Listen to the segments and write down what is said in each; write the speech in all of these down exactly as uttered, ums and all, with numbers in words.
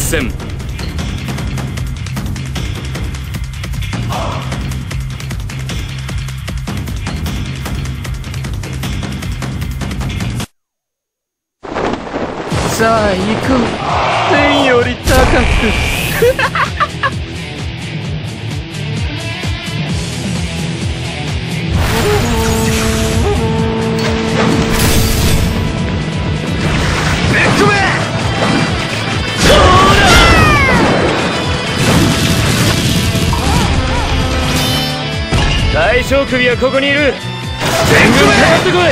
戦。 さあ行こう。天より高く大将首はここにいる。全軍かかってこい。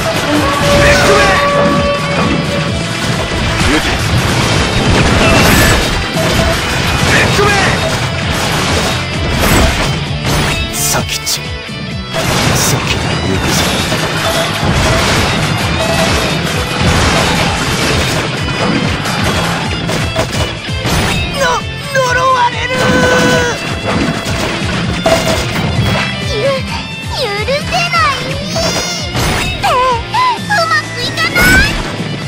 佐吉、先に行くぞ。の呪われる。 許せないってうまくいかない。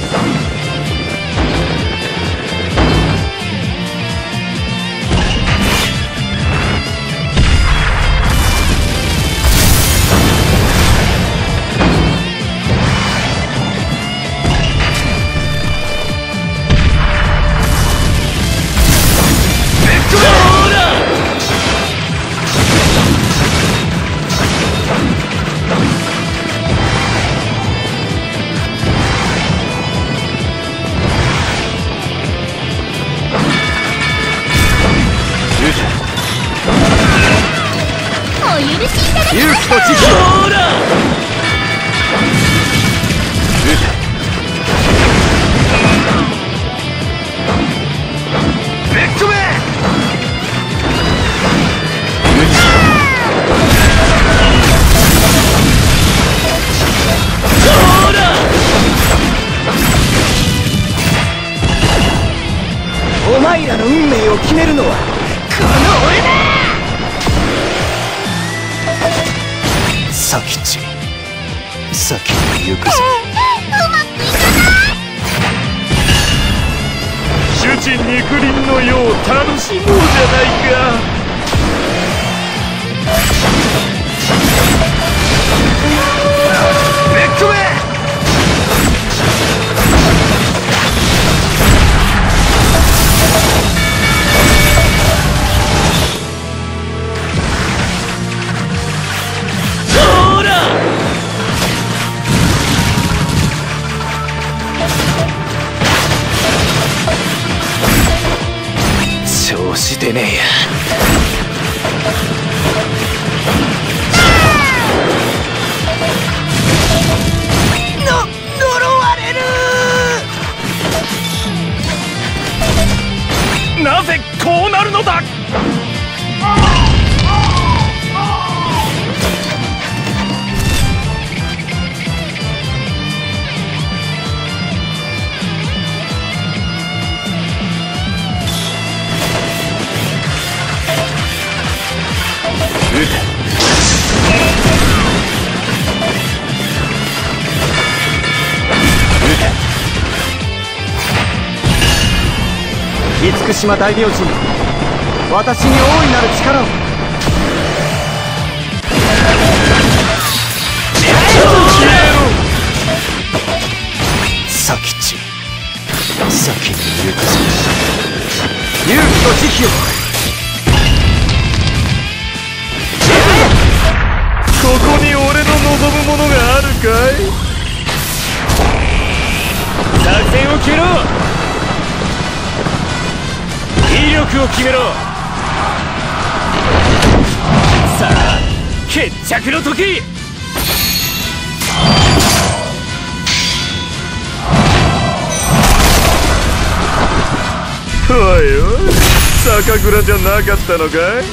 勇気と知識を。お前らの運命を決めるのはこの俺だ。佐吉、先に行くぞ。 うまくいかない。 主人肉林の世を楽しもうじゃないか。めっこめ。 調子出ねえや。の呪われる。 なぜこうなるのだ。 厳島大明神、私に大いなる力を。佐吉、先に行くぞ。勇気と慈悲を。 ここに俺の望むものがあるかい。作戦を決めろ。威力を決めろ。さあ決着の時。おいおい、酒蔵じゃなかったのかい。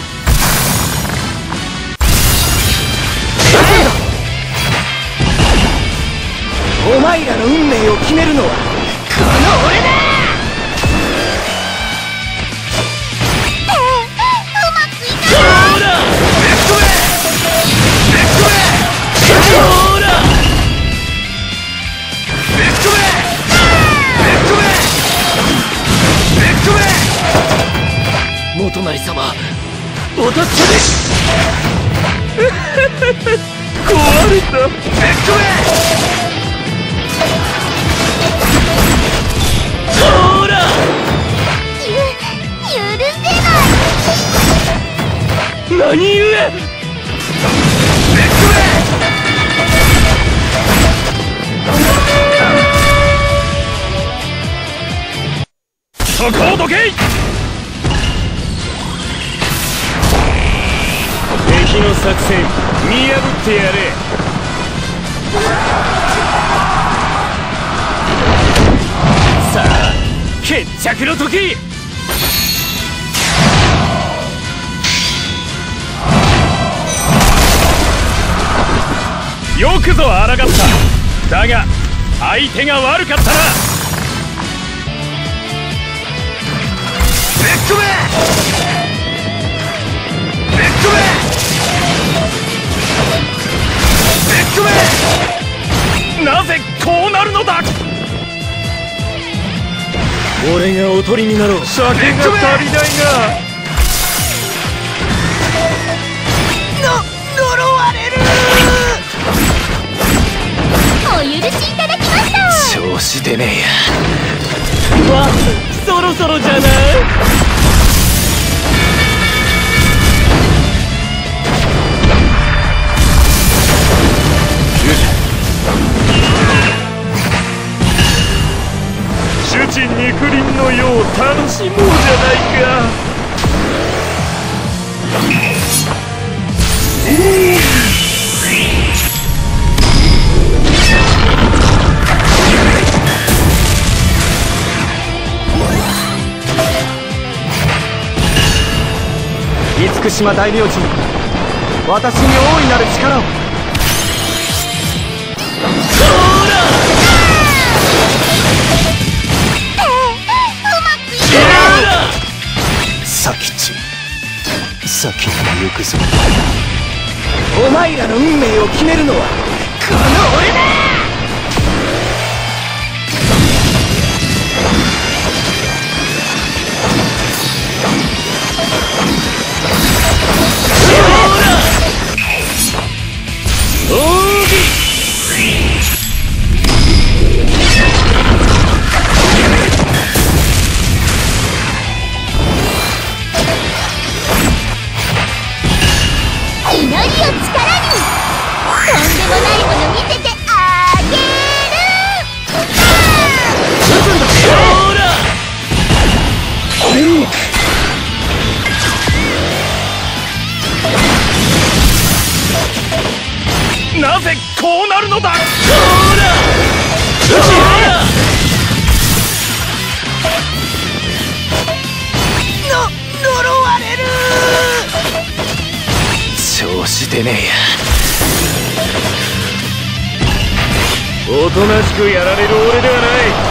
お前らの運命を決めるのはこの俺だ。 うまくいかない。 ほらめっこめめっこめ。ほらめっこめめっこめめっこめ。 た処理壊れた。ぶっ込め。ほらゆ許せない。 何故。ぶっ込め。そこをどけい。敵の作戦見破ってやれ。さあ決着の時。よくぞ抗った。だが相手が悪かったな。ぶっ込め。ぶっ込め。ぶっ込め。なぜこうなるのだ。俺がおとりになろう。酒が足りないな。の呪われる。 お許しいただきました。 調子出ねえや。 わ、そろそろじゃない。主人肉林の世を楽しもうじゃないか。 厳島大名人、私に大いなる力を。佐吉、先に行くぞ。お前らの運命を決めるのはこの俺だ。 祈りを力に、とんでもないもの見せてあげる。 ほら、なぜこうなるのだ。ほら、の呪われる。 調子出ねえや。 おとなしくやられる俺ではない。